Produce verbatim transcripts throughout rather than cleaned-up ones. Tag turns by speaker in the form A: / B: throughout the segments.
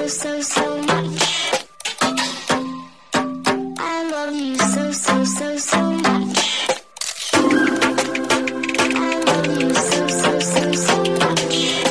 A: so, so, so much. I love you so, so, so, so much. I love you so, so, so, so much.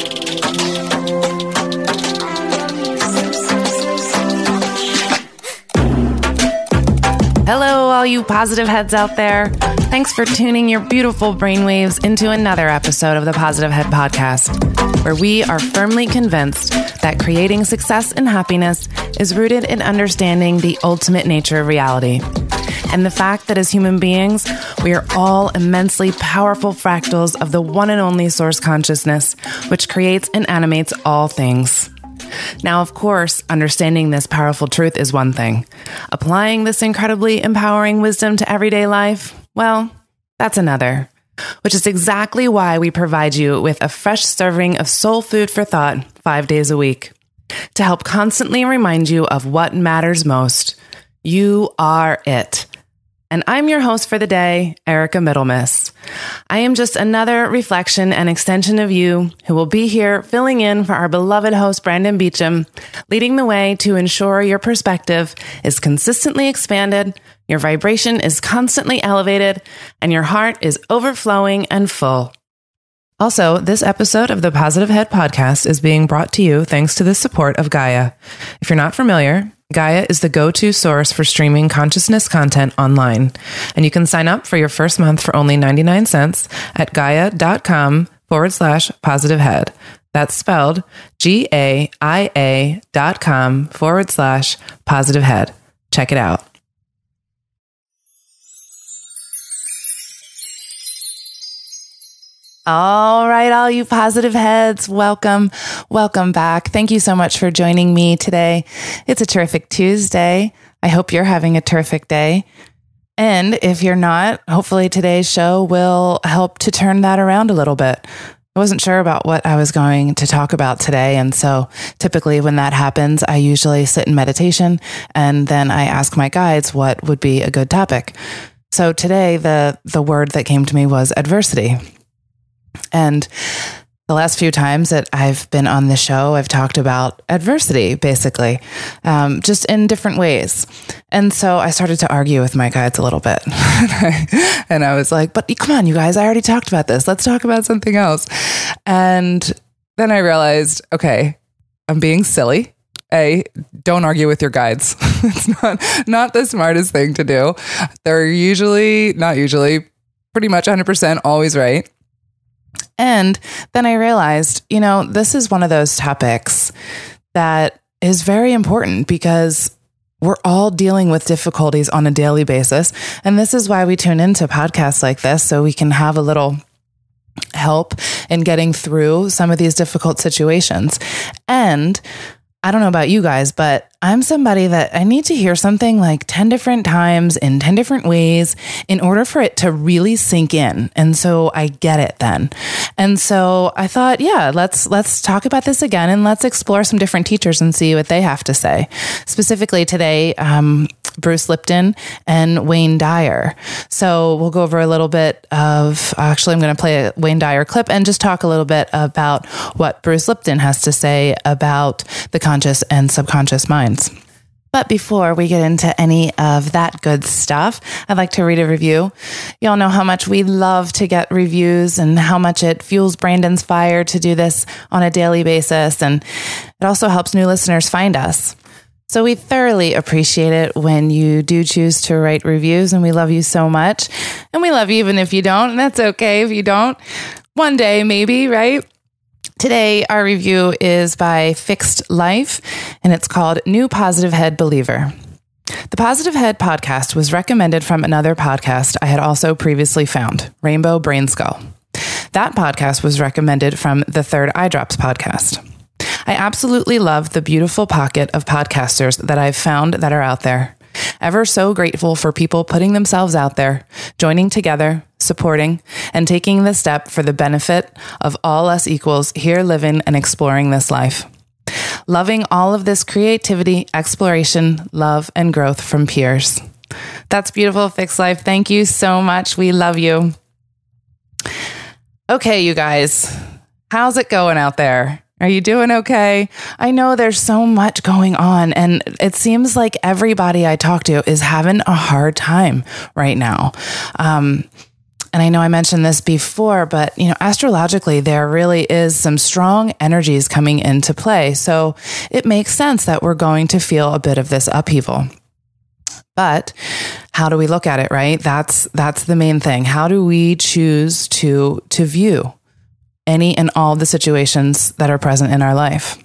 A: I love you so, so, so, so much.
B: Hello, all you positive heads out there. Thanks for tuning your beautiful brainwaves into another episode of the Positive Head Podcast, where we are firmly convinced that creating success and happiness is rooted in understanding the ultimate nature of reality. And the fact that as human beings, we are all immensely powerful fractals of the one and only source consciousness, which creates and animates all things. Now, of course, understanding this powerful truth is one thing. Applying this incredibly empowering wisdom to everyday life, well, that's another. Which is exactly why we provide you with a fresh serving of soul food for thought five days a week. To help constantly remind you of what matters most. You are it. And I'm your host for the day, Erica Middlemiss. I am just another reflection and extension of you who will be here filling in for our beloved host, Brandon Beecham, leading the way to ensure your perspective is consistently expanded, your vibration is constantly elevated, and your heart is overflowing and full. Also, this episode of the Positive Head Podcast is being brought to you thanks to the support of Gaia. If you're not familiar, Gaia is the go-to source for streaming consciousness content online. And you can sign up for your first month for only ninety-nine cents at gaia.com forward slash positive head. That's spelled G-A-I-A dot com forward slash positive head. Check it out. All right, all you positive heads, welcome, welcome back. Thank you so much for joining me today. It's a terrific Tuesday. I hope you're having a terrific day. And if you're not, hopefully today's show will help to turn that around a little bit. I wasn't sure about what I was going to talk about today. And so typically when that happens, I usually sit in meditation and then I ask my guides what would be a good topic. So today, the, the word that came to me was adversity. And the last few times that I've been on the show, I've talked about adversity, basically, um, just in different ways. And so I started to argue with my guides a little bit. And I was like, but come on, you guys, I already talked about this. Let's talk about something else. And then I realized, okay, I'm being silly. A, don't argue with your guides. It's not, not the smartest thing to do. They're usually, not usually, pretty much one hundred percent always right. And then I realized, you know, this is one of those topics that is very important because we're all dealing with difficulties on a daily basis. And this is why we tune into podcasts like this, so we can have a little help in getting through some of these difficult situations. And I don't know about you guys, but I'm somebody that I need to hear something like ten different times in ten different ways in order for it to really sink in. And so I get it then. And so I thought, yeah, let's, let's talk about this again and let's explore some different teachers and see what they have to say. Specifically today, um, Bruce Lipton and Wayne Dyer. So we'll go over a little bit of, actually, I'm going to play a Wayne Dyer clip and just talk a little bit about what Bruce Lipton has to say about the conscious and subconscious minds. But before we get into any of that good stuff, I'd like to read a review. Y'all know how much we love to get reviews and how much it fuels Brandon's fire to do this on a daily basis. And it also helps new listeners find us. So we thoroughly appreciate it when you do choose to write reviews, and we love you so much. And we love you even if you don't, and that's okay if you don't. One day, maybe, right? Today, our review is by Fixed Life, and it's called New Positive Head Believer. The Positive Head podcast was recommended from another podcast I had also previously found, Rainbow Brain Skull. That podcast was recommended from the Third Eye Drops podcast. I absolutely love the beautiful pocket of podcasters that I've found that are out there. Ever so grateful for people putting themselves out there, joining together, supporting, and taking the step for the benefit of all us equals here living and exploring this life. Loving all of this creativity, exploration, love, and growth from peers. That's beautiful, Fixed Life. Thank you so much. We love you. Okay, you guys, how's it going out there? Are you doing okay? I know there's so much going on, and it seems like everybody I talk to is having a hard time right now. Um, and I know I mentioned this before, but you know, astrologically, there really is some strong energies coming into play. So it makes sense that we're going to feel a bit of this upheaval. But how do we look at it, right? That's that's the main thing. How do we choose to to view any and all the situations that are present in our life?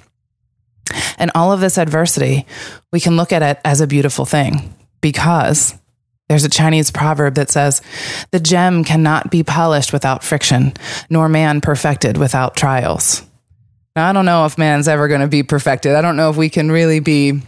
B: And all of this adversity, we can look at it as a beautiful thing, because there's a Chinese proverb that says, the gem cannot be polished without friction, nor man perfected without trials. Now, I don't know if man's ever going to be perfected. I don't know if we can really be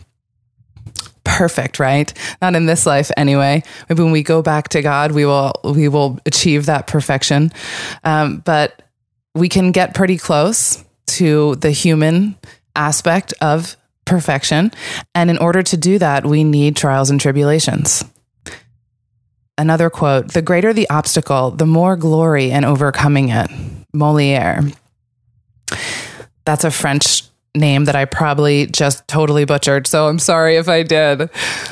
B: perfect, right? Not in this life anyway. Maybe when we go back to God, we will we will achieve that perfection. Um, but we can get pretty close to the human aspect of perfection. And in order to do that, we need trials and tribulations. Another quote, the greater the obstacle, the more glory in overcoming it. Molière. That's a French name that I probably just totally butchered, so I'm sorry if I did.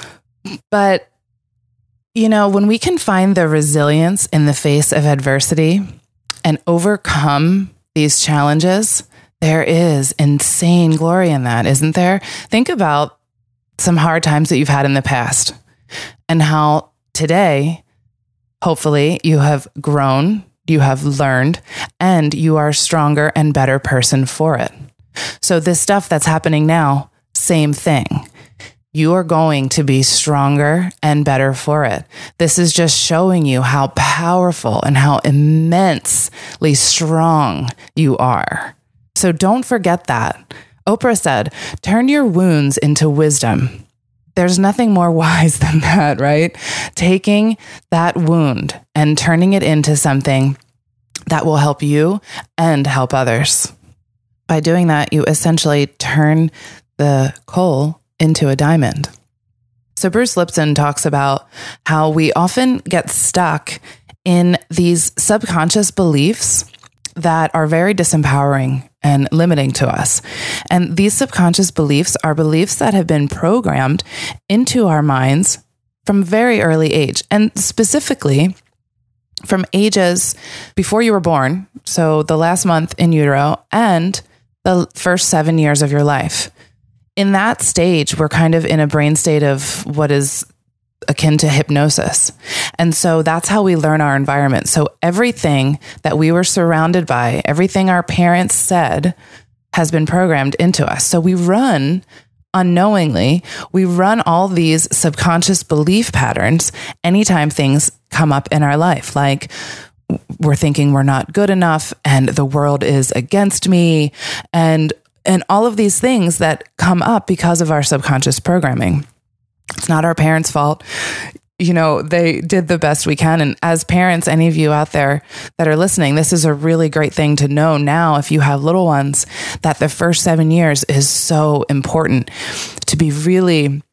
B: But, you know, when we can find the resilience in the face of adversity and overcome these challenges, there is insane glory in that, isn't there? Think about some hard times that you've had in the past and how today, hopefully, you have grown, you have learned, and you are a stronger and better person for it. So this stuff that's happening now, same thing. You are going to be stronger and better for it. This is just showing you how powerful and how immensely strong you are. So don't forget that. Oprah said, turn your wounds into wisdom. There's nothing more wise than that, right? Taking that wound and turning it into something that will help you and help others. By doing that, you essentially turn the coal into a diamond. So Bruce Lipton talks about how we often get stuck in these subconscious beliefs that are very disempowering and limiting to us. And these subconscious beliefs are beliefs that have been programmed into our minds from very early age, and specifically from ages before you were born, so the last month in utero, and the first seven years of your life. In that stage, we're kind of in a brain state of what is akin to hypnosis. And so that's how we learn our environment. So everything that we were surrounded by, everything our parents said has been programmed into us. So we run unknowingly, we run all these subconscious belief patterns anytime things come up in our life. Like, we're thinking we're not good enough and the world is against me, and and all of these things that come up because of our subconscious programming. It's not our parents' fault. You know, they did the best we can. And as parents, any of you out there that are listening, this is a really great thing to know now, if you have little ones, that the first seven years is so important to be really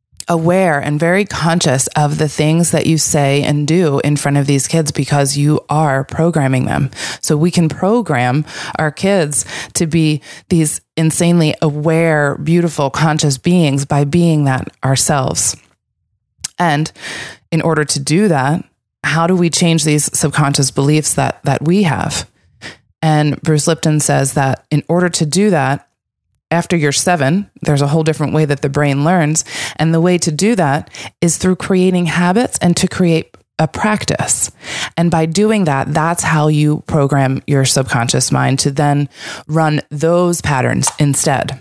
B: aware and very conscious of the things that you say and do in front of these kids, because you are programming them. So we can program our kids to be these insanely aware, beautiful, conscious beings by being that ourselves. And in order to do that, how do we change these subconscious beliefs that that we have? And Bruce Lipton says that in order to do that, after you're seven, there's a whole different way that the brain learns. And the way to do that is through creating habits and to create a practice. And by doing that, that's how you program your subconscious mind to then run those patterns instead.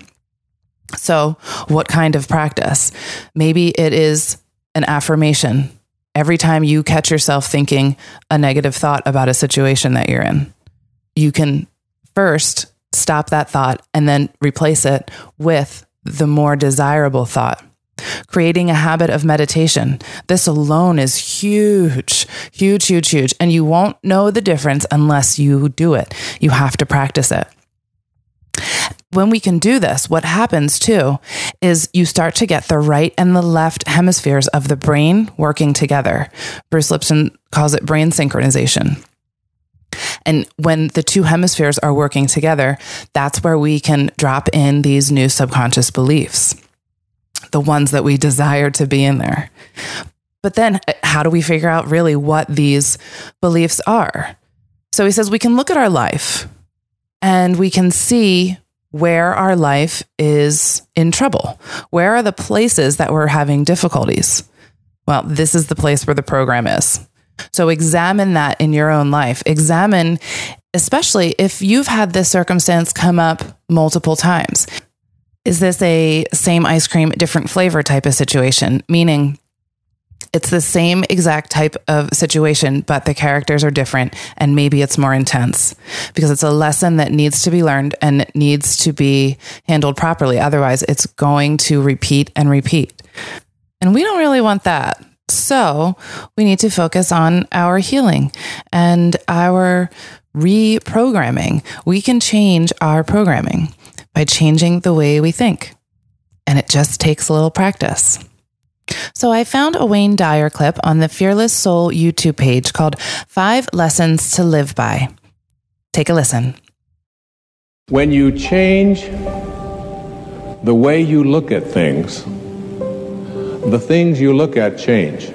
B: So what kind of practice? Maybe it is an affirmation. Every time you catch yourself thinking a negative thought about a situation that you're in, you can first stop that thought and then replace it with the more desirable thought. Creating a habit of meditation. This alone is huge, huge, huge, huge. And you won't know the difference unless you do it. You have to practice it. When we can do this, what happens too is you start to get the right and the left hemispheres of the brain working together. Bruce Lipton calls it brain synchronization. And when the two hemispheres are working together, that's where we can drop in these new subconscious beliefs, the ones that we desire to be in there. But then how do we figure out really what these beliefs are? So he says we can look at our life and we can see where our life is in trouble. Where are the places that we're having difficulties? Well, this is the place where the program is. So examine that in your own life. Examine, especially if you've had this circumstance come up multiple times. Is this a same ice cream, different flavor type of situation? Meaning it's the same exact type of situation, but the characters are different and maybe it's more intense because it's a lesson that needs to be learned and it needs to be handled properly. Otherwise, it's going to repeat and repeat. And we don't really want that. So we need to focus on our healing and our reprogramming. We can change our programming by changing the way we think. And it just takes a little practice. So I found a Wayne Dyer clip on the Fearless Soul YouTube page called Five Lessons to Live By. Take a listen.
C: When you change the way you look at things, the things you look at change.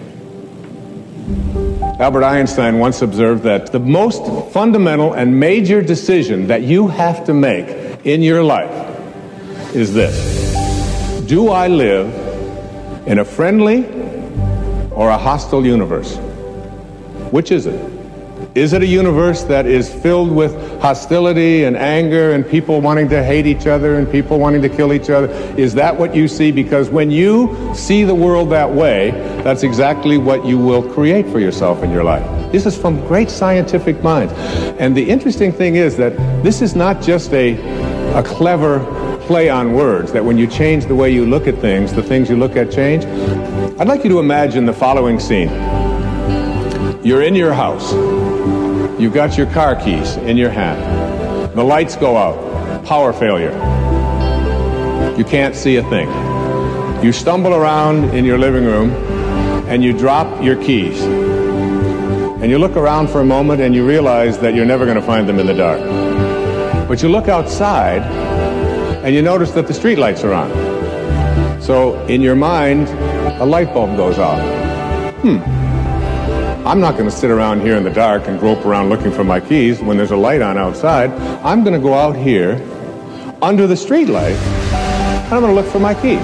C: Albert Einstein once observed that the most fundamental and major decision that you have to make in your life is this: do I live in a friendly or a hostile universe? Which is it? Is it a universe that is filled with hostility and anger and people wanting to hate each other and people wanting to kill each other? Is that what you see? Because when you see the world that way, that's exactly what you will create for yourself in your life. This is from great scientific minds. And the interesting thing is that this is not just a, a clever play on words, that when you change the way you look at things, the things you look at change. I'd like you to imagine the following scene. You're in your house. You've got your car keys in your hand. The lights go out. Power failure. You can't see a thing. You stumble around in your living room and you drop your keys. And you look around for a moment and you realize that you're never going to find them in the dark. But you look outside and you notice that the street lights are on. So in your mind, a light bulb goes off. Hmm. I'm not going to sit around here in the dark and grope around looking for my keys when there's a light on outside. I'm going to go out here under the street light and I'm going to look for my keys.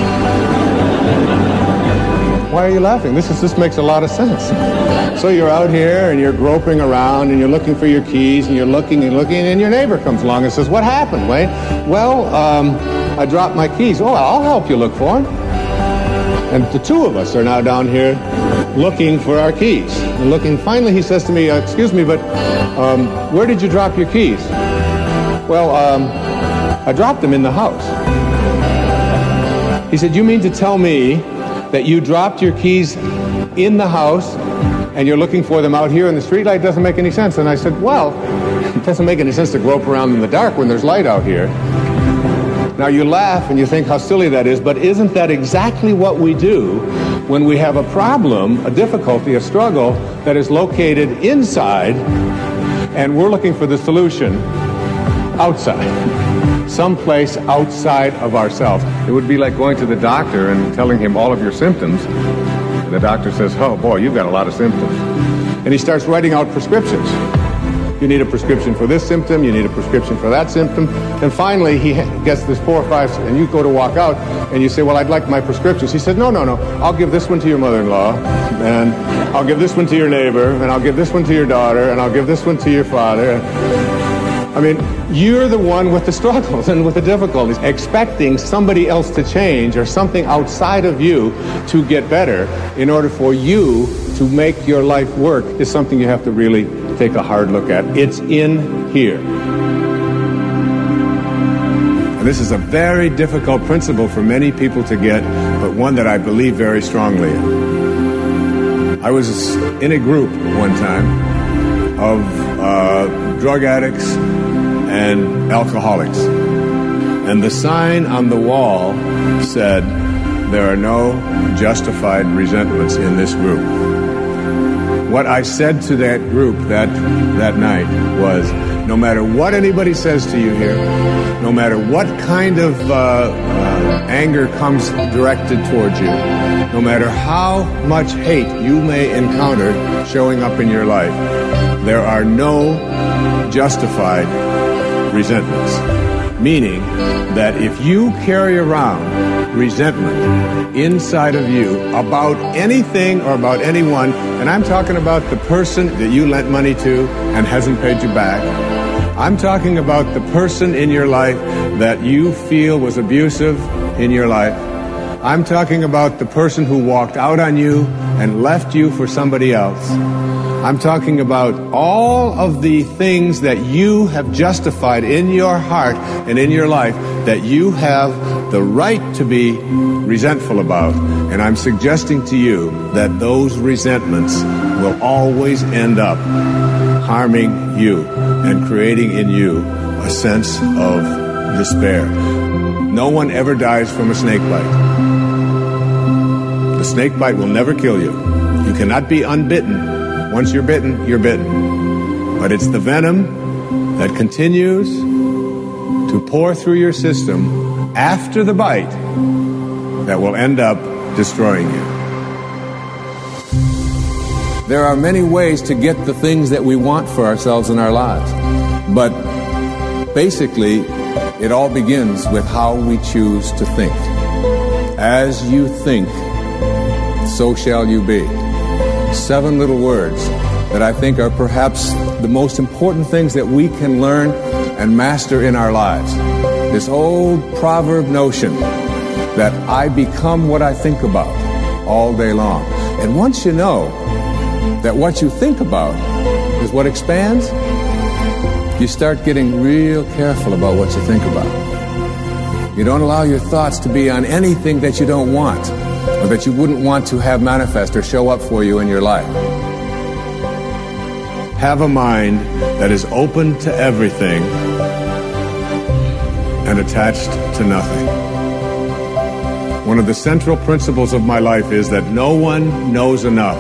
C: Why are you laughing? This is this makes a lot of sense. So you're out here and you're groping around and you're looking for your keys and you're looking and looking and your neighbor comes along and says, "What happened, Wayne?" "Well, um, I dropped my keys." "Oh, I'll help you look for them." And the two of us are now down here looking for our keys. And looking, finally he says to me, uh, "Excuse me, but um, where did you drop your keys?" "Well, um, I dropped them in the house." He said, "You mean to tell me that you dropped your keys in the house and you're looking for them out here in the streetlight? Doesn't make any sense." And I said, "Well, it doesn't make any sense to grope around in the dark when there's light out here." Now you laugh and you think how silly that is, but isn't that exactly what we do when we have a problem, a difficulty, a struggle that is located inside and we're looking for the solution outside, someplace outside of ourselves? It would be like going to the doctor and telling him all of your symptoms. The doctor says, "Oh boy, you've got a lot of symptoms." And he starts writing out prescriptions. You need a prescription for this symptom, you need a prescription for that symptom. And finally, he gets this four or five, and you go to walk out, and you say, "Well, I'd like my prescriptions." He said, no, no, no, "I'll give this one to your mother-in-law, and I'll give this one to your neighbor, and I'll give this one to your daughter, and I'll give this one to your father." I mean, you're the one with the struggles and with the difficulties. Expecting somebody else to change or something outside of you to get better in order for you to make your life work is something you have to really take a hard look at. It's in here. And this is a very difficult principle for many people to get, but one that I believe very strongly in. I was in a group one time of uh, drug addicts and alcoholics. And the sign on the wall said, "There are no justified resentments in this group." what I said to that group that, that night was, no matter what anybody says to you here, no matter what kind of uh, uh, anger comes directed towards you, no matter how much hate you may encounter showing up in your life, there are no justified resentments. Meaning that if you carry around resentment inside of you about anything or about anyone, and I'm talking about the person that you lent money to and hasn't paid you back, I'm talking about the person in your life that you feel was abusive in your life. I'm talking about the person who walked out on you and left you for somebody else. I'm talking about all of the things that you have justified in your heart and in your life that you have the right to be resentful about. And I'm suggesting to you that those resentments will always end up harming you and creating in you a sense of despair. No one ever dies from a snake bite. The snake bite will never kill you. You cannot be unbitten. Once you're bitten, you're bitten. But it's the venom that continues to pour through your system after the bite that will end up destroying you. There are many ways to get the things that we want for ourselves in our lives. But basically, it all begins with how we choose to think. As you think, so shall you be. Seven little words that I think are perhaps the most important things that we can learn and master in our lives. This old proverb notion that I become what I think about all day long. And once you know that what you think about is what expands, you start getting real careful about what you think about. You don't allow your thoughts to be on anything that you don't want, or that you wouldn't want to have manifest or show up for you in your life. Have a mind that is open to everything and attached to nothing. One of the central principles of my life is that no one knows enough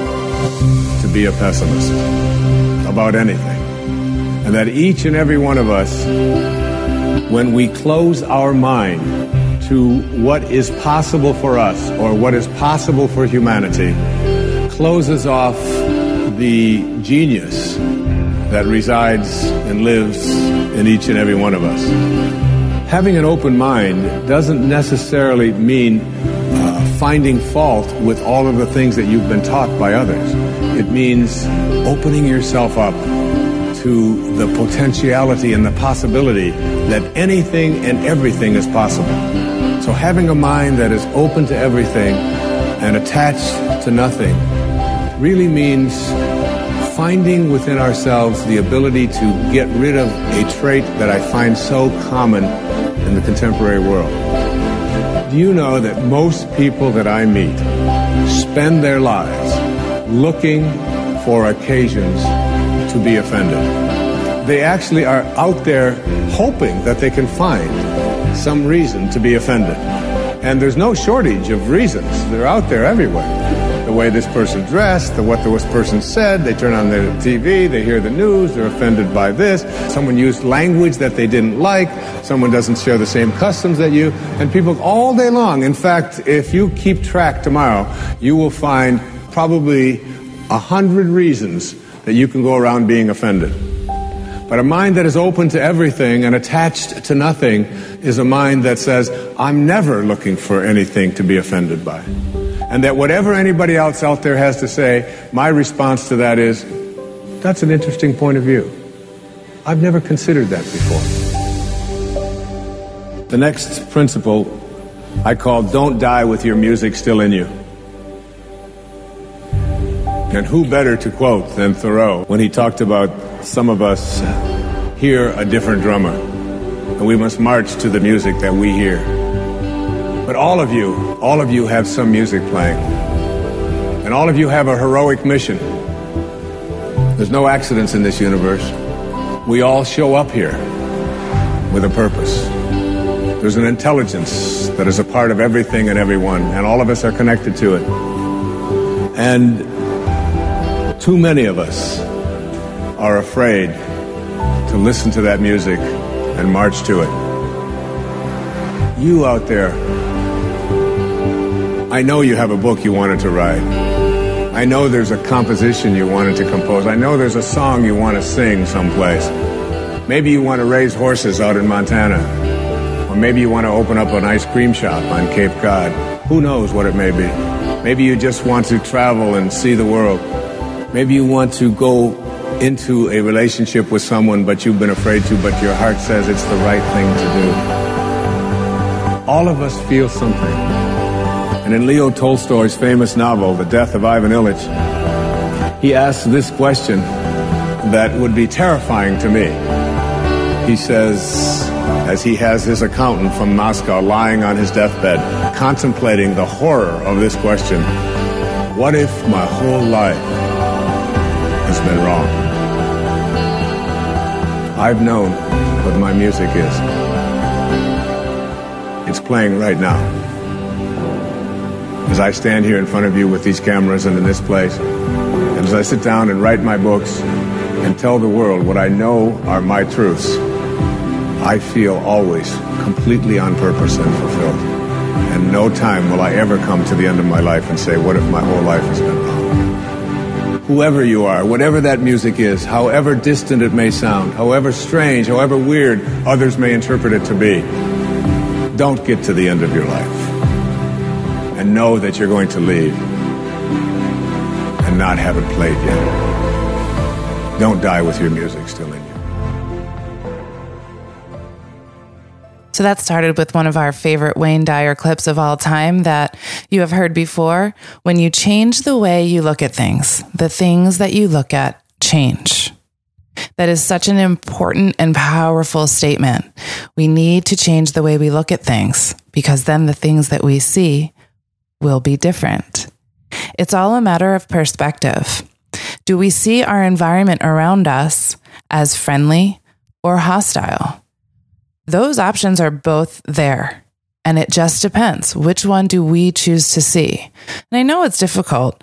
C: to be a pessimist about anything. And that each and every one of us, when we close our mind to what is possible for us or what is possible for humanity, closes off the genius that resides and lives in each and every one of us. Having an open mind doesn't necessarily mean uh, finding fault with all of the things that you've been taught by others. It means opening yourself up to the potentiality and the possibility that anything and everything is possible. So having a mind that is open to everything and attached to nothing really means finding within ourselves the ability to get rid of a trait that I find so common in the contemporary world. Do you know that most people that I meet spend their lives looking for occasions to be offended? They actually are out there hoping that they can find some reason to be offended. And there's no shortage of reasons. They're out there everywhere. The way this person dressed, the what this person said, they turn on their T V, they hear the news, they're offended by this. Someone used language that they didn't like. Someone doesn't share the same customs that you. And people all day long. In fact, if you keep track tomorrow, you will find probably a hundred reasons that you can go around being offended. But a mind that is open to everything and attached to nothing is a mind that says, I'm never looking for anything to be offended by. And that whatever anybody else out there has to say, my response to that is, that's an interesting point of view. I've never considered that before. The next principle I call, don't die with your music still in you. And who better to quote than Thoreau when he talked about some of us hear a different drummer, and we must march to the music that we hear. But all of you, all of you have some music playing. And all of you have a heroic mission. There's no accidents in this universe. We all show up here with a purpose. There's an intelligence that is a part of everything and everyone, and all of us are connected to it. And Too many of us are afraid to listen to that music and march to it. You out there, I know you have a book you wanted to write. I know there's a composition you wanted to compose. I know there's a song you want to sing someplace. Maybe you want to raise horses out in Montana. Or maybe you want to open up an ice cream shop on Cape Cod. Who knows what it may be. Maybe you just want to travel and see the world. Maybe you want to go into a relationship with someone but you've been afraid to, but your heart says it's the right thing to do. All of us feel something. And in Leo Tolstoy's famous novel, The Death of Ivan Ilyich, he asks this question that would be terrifying to me. He says, as he has his accountant from Moscow lying on his deathbed, contemplating the horror of this question, what if my whole life has been wrong? I've known what my music is. It's playing right now. As I stand here in front of you with these cameras and in this place, and as I sit down and write my books and tell the world what I know are my truths, I feel always completely on purpose and fulfilled. And no time will I ever come to the end of my life and say, what if my whole life has been wrong? Whoever you are, whatever that music is, however distant it may sound, however strange, however weird others may interpret it to be, don't get to the end of your life and know that you're going to leave and not have it played yet. Don't die with your music still in you.
B: So that started with one of our favorite Wayne Dyer clips of all time that you have heard before. When you change the way you look at things, the things that you look at change. That is such an important and powerful statement. We need to change the way we look at things because then the things that we see will be different. It's all a matter of perspective. Do we see our environment around us as friendly or hostile? Those options are both there, and it just depends. Which one do we choose to see? And I know it's difficult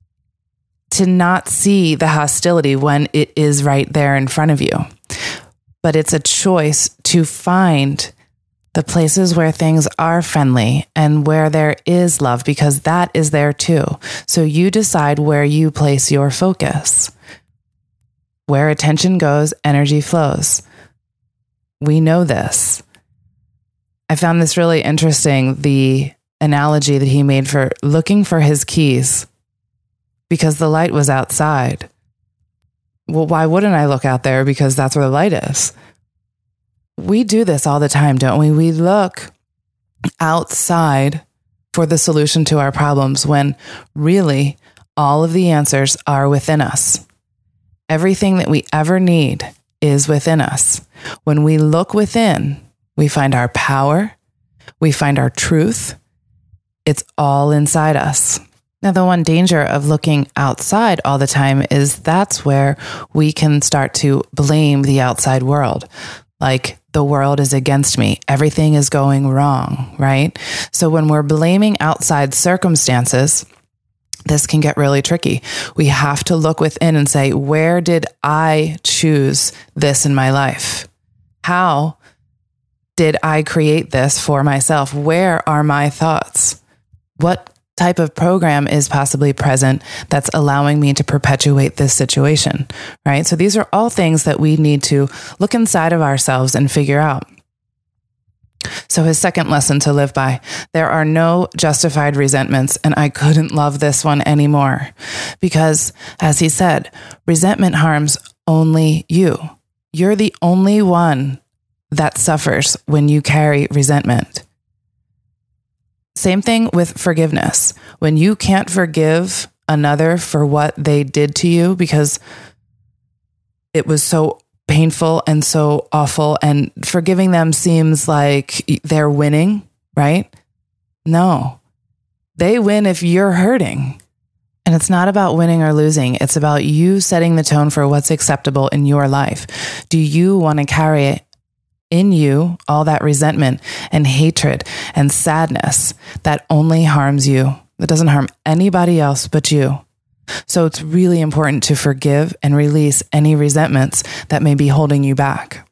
B: to not see the hostility when it is right there in front of you, but it's a choice to find the places where things are friendly and where there is love, because that is there too. So you decide where you place your focus. Where attention goes, energy flows. We know this. I found this really interesting, the analogy that he made for looking for his keys because the light was outside. Well, why wouldn't I look out there? Because that's where the light is. We do this all the time, don't we? We look outside for the solution to our problems when really all of the answers are within us. Everything that we ever need is within us. When we look within, we find our power, we find our truth. It's all inside us. Now, the one danger of looking outside all the time is that's where we can start to blame the outside world. Like, the world is against me. Everything is going wrong, right? So when we're blaming outside circumstances, this can get really tricky. We have to look within and say, where did I choose this in my life? How did I create this for myself? Where are my thoughts? What type of program is possibly present that's allowing me to perpetuate this situation, right? So these are all things that we need to look inside of ourselves and figure out. So his second lesson to live by, there are no justified resentments. And I couldn't love this one anymore because, as he said, resentment harms only you. You're the only one that suffers when you carry resentment. Same thing with forgiveness. When you can't forgive another for what they did to you because it was so painful and so awful, and forgiving them seems like they're winning, right? No, they win if you're hurting. And it's not about winning or losing. It's about you setting the tone for what's acceptable in your life. Do you want to carry it in you, all that resentment and hatred and sadness that only harms you, that doesn't harm anybody else but you? So it's really important to forgive and release any resentments that may be holding you back.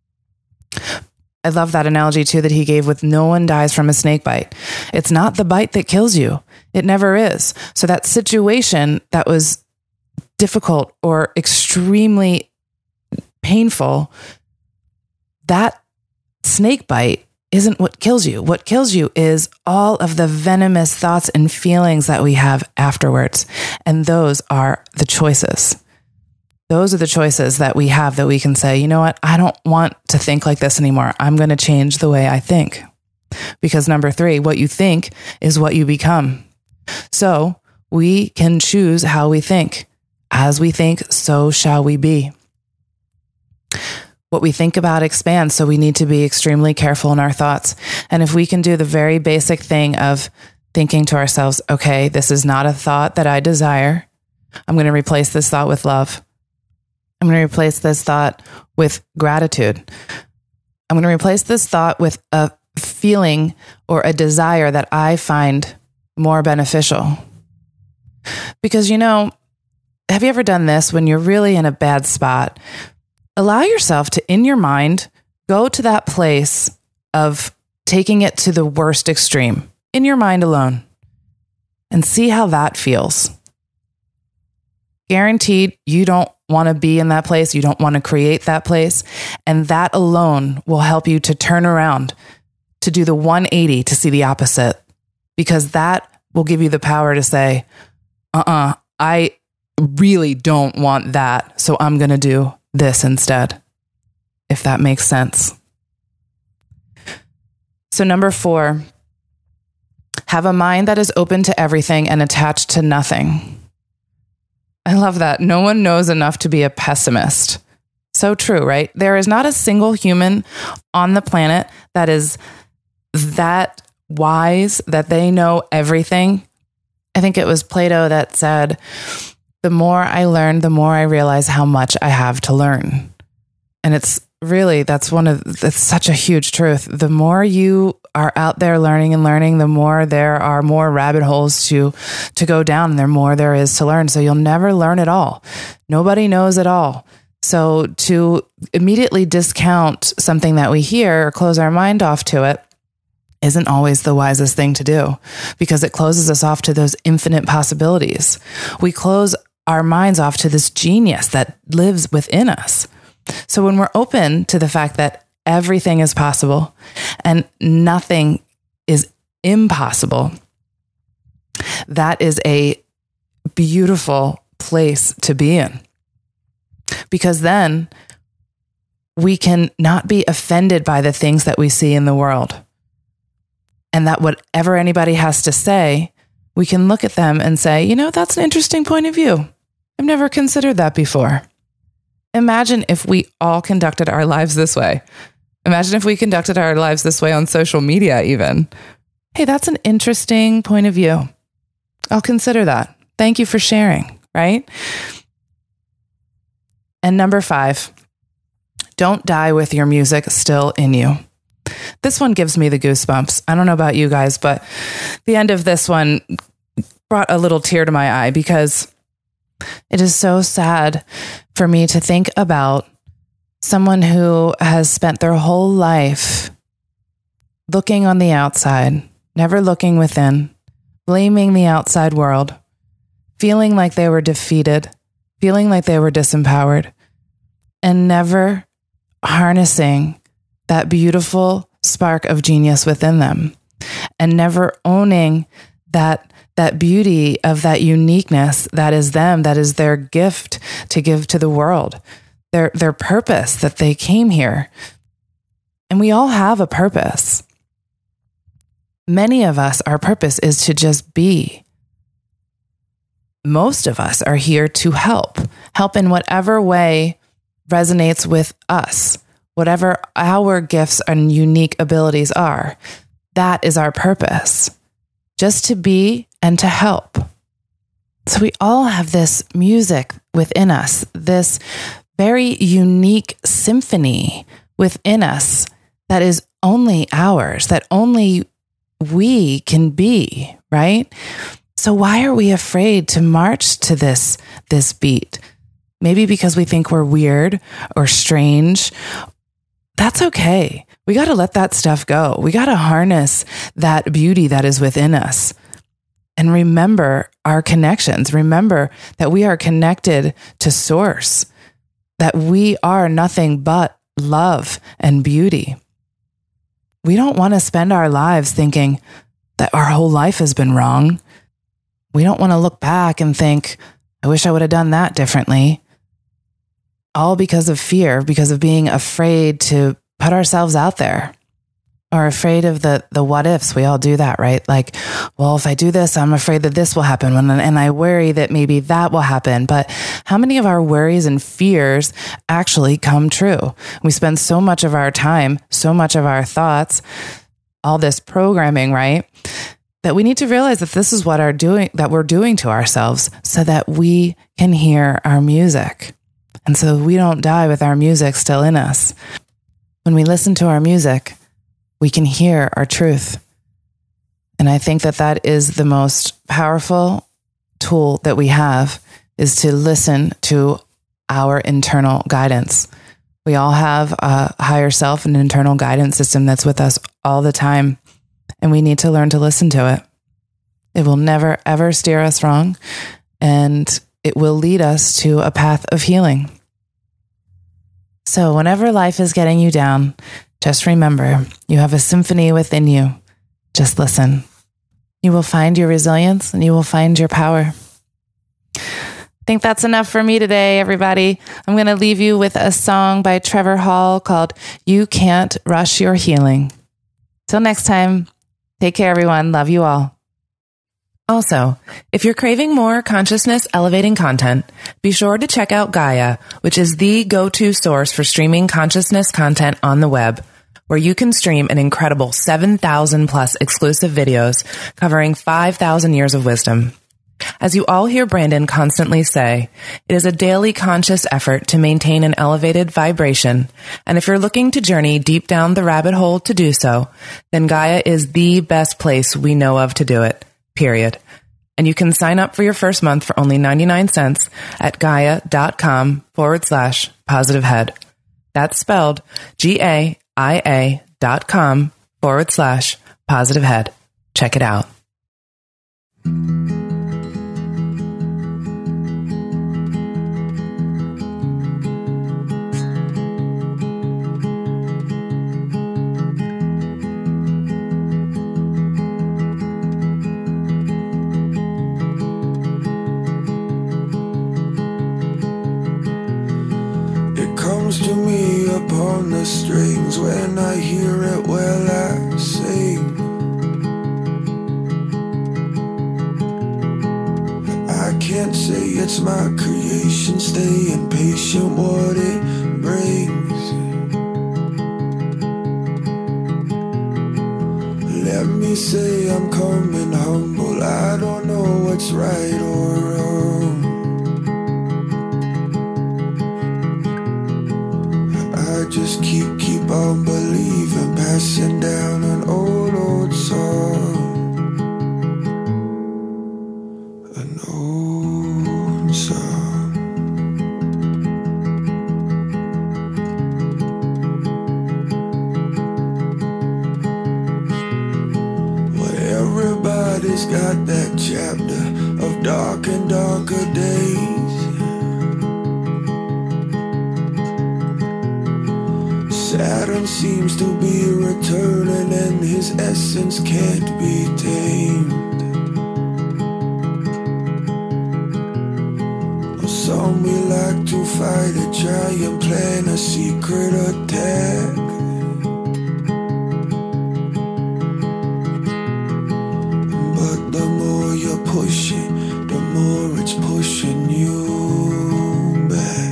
B: I love that analogy too that he gave with no one dies from a snake bite. It's not the bite that kills you. It never is. So that situation that was difficult or extremely painful, that snake bite isn't what kills you. What kills you is all of the venomous thoughts and feelings that we have afterwards. And those are the choices. Those are the choices that we have that we can say, you know what? I don't want to think like this anymore. I'm going to change the way I think. Because number three, what you think is what you become. So we can choose how we think. As we think, so shall we be. What we think about expands, so we need to be extremely careful in our thoughts. And if we can do the very basic thing of thinking to ourselves, okay, this is not a thought that I desire. I'm going to replace this thought with love. I'm going to replace this thought with gratitude. I'm going to replace this thought with a feeling or a desire that I find more beneficial. Because, you know, have you ever done this when you're really in a bad spot? Allow yourself to, in your mind, go to that place of taking it to the worst extreme in your mind alone and see how that feels. Guaranteed, you don't want to be in that place. You don't want to create that place. And that alone will help you to turn around, to do the one eighty, to see the opposite, because that will give you the power to say, uh-uh, I really don't want that. So I'm going to do this instead, if that makes sense. So number four, have a mind that is open to everything and attached to nothing. I love that. No one knows enough to be a pessimist. So true, right? There is not a single human on the planet that is that wise, that they know everything. I think it was Plato that said, the more I learn, the more I realize how much I have to learn. And it's really, that's one of, that's such a huge truth. The more you are out there learning and learning, the more there are more rabbit holes to, to go down, and the more there is to learn. So you'll never learn it all. Nobody knows it all. So to immediately discount something that we hear or close our mind off to it isn't always the wisest thing to do, because it closes us off to those infinite possibilities. We close our minds off to this genius that lives within us. So when we're open to the fact that everything is possible and nothing is impossible, that is a beautiful place to be in. Because then we can not be offended by the things that we see in the world. And that whatever anybody has to say, we can look at them and say, you know, that's an interesting point of view. I've never considered that before. Imagine if we all conducted our lives this way. Imagine if we conducted our lives this way on social media even. Hey, that's an interesting point of view. I'll consider that. Thank you for sharing, right? And number five, don't die with your music still in you. This one gives me the goosebumps. I don't know about you guys, but the end of this one brought a little tear to my eye, because it is so sad for me to think about someone who has spent their whole life looking on the outside, never looking within, blaming the outside world, feeling like they were defeated, feeling like they were disempowered, and never harnessing that beautiful spark of genius within them, and never owning that that beauty of that uniqueness that is them, that is their gift to give to the world, their their purpose, that they came here. And we all have a purpose. Many of us, our purpose is to just be. Most of us are here to help, help in whatever way resonates with us, whatever our gifts and unique abilities are. That is our purpose, just to be and to help. So we all have this music within us, this very unique symphony within us that is only ours, that only we can be, right? So why are we afraid to march to this, this beat? Maybe because we think we're weird or strange. That's okay. We got to let that stuff go. We got to harness that beauty that is within us and remember our connections. Remember that we are connected to source, that we are nothing but love and beauty. We don't want to spend our lives thinking that our whole life has been wrong. We don't want to look back and think, I wish I would have done that differently. All because of fear, because of being afraid to put ourselves out there or afraid of the, the what ifs. We all do that, right? Like, well, if I do this, I'm afraid that this will happen. And I worry that maybe that will happen. But how many of our worries and fears actually come true? We spend so much of our time, so much of our thoughts, all this programming, right? That we need to realize that this is what our doing, that we're doing to ourselves so that we can hear our music. And so we don't die with our music still in us. When we listen to our music, we can hear our truth. And I think that that is the most powerful tool that we have, is to listen to our internal guidance. We all have a higher self, an internal guidance system that's with us all the time. And we need to learn to listen to it. It will never, ever steer us wrong. And it will lead us to a path of healing. So whenever life is getting you down, just remember, you have a symphony within you. Just listen. You will find your resilience and you will find your power. I think that's enough for me today, everybody. I'm going to leave you with a song by Trevor Hall called You Can't Rush Your Healing. Till next time, take care, everyone. Love you all. Also, if you're craving more consciousness elevating content, be sure to check out Gaia, which is the go-to source for streaming consciousness content on the web, where you can stream an incredible seven thousand plus exclusive videos covering five thousand years of wisdom. As you all hear Brandon constantly say, it is a daily conscious effort to maintain an elevated vibration, and if you're looking to journey deep down the rabbit hole to do so, then Gaia is the best place we know of to do it. Period. And you can sign up for your first month for only ninety-nine cents at gaia.com forward slash positive head. That's spelled G-A-I-A dot com forward slash positive head. Check it out.
D: To me upon the strings, when I hear it, well, I sing. I can't say it's my creation, staying patient, what it brings. Let me say I'm coming humble, I don't know what's right or wrong. I just keep, keep on believing, passing down an old, old song. An old song. Well, everybody's got that chapter of dark and darker days. Saturn seems to be returning and his essence can't be tamed. Or some we like to fight it, try and plan a secret attack. But the more you're pushing, the more it's pushing you back.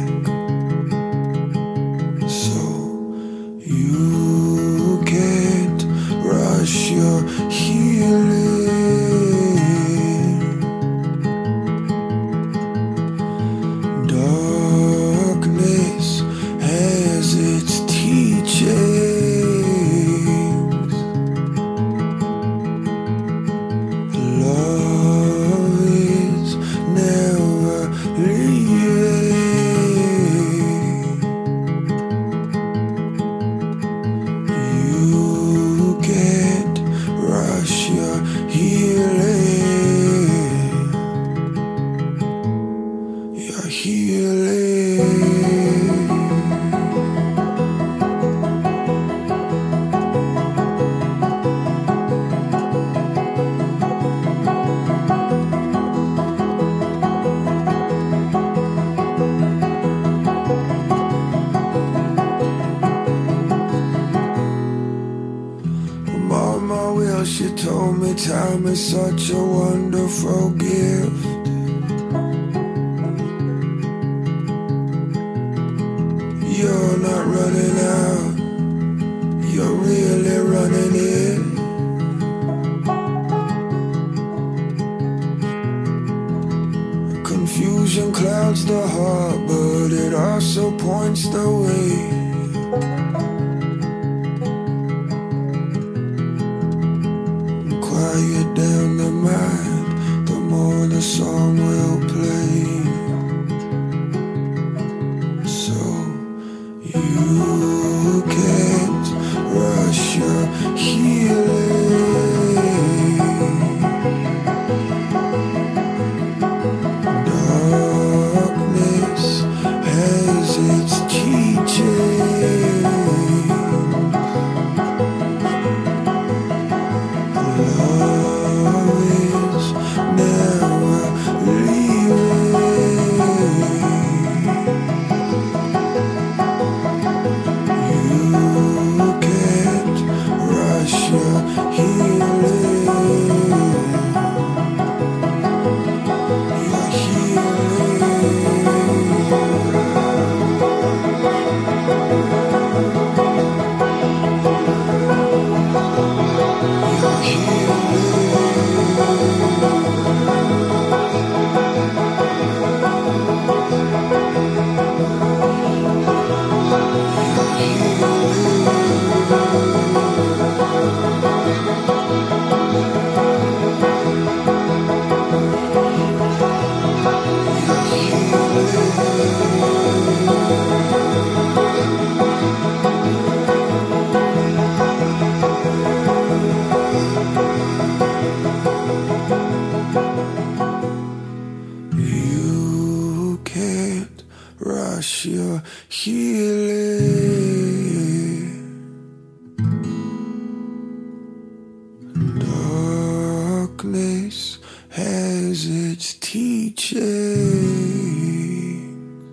D: You can't rush your healing. Darkness has its teachings. Love before she told me time is such a wonderful gift. You're not running out, you're really running in. Confusion clouds the heart, but it also points the way. Quiet down the mind, the more the song will play. So you can't rush your healing. Darkness has its teaching. Love is never leaving. You can't rush your healing. Your You can't rush your healing. Darkness has its teaching.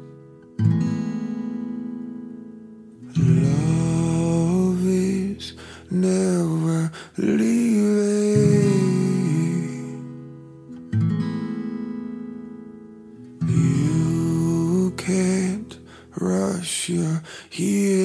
D: Love is never leaving. You can't rush your healing.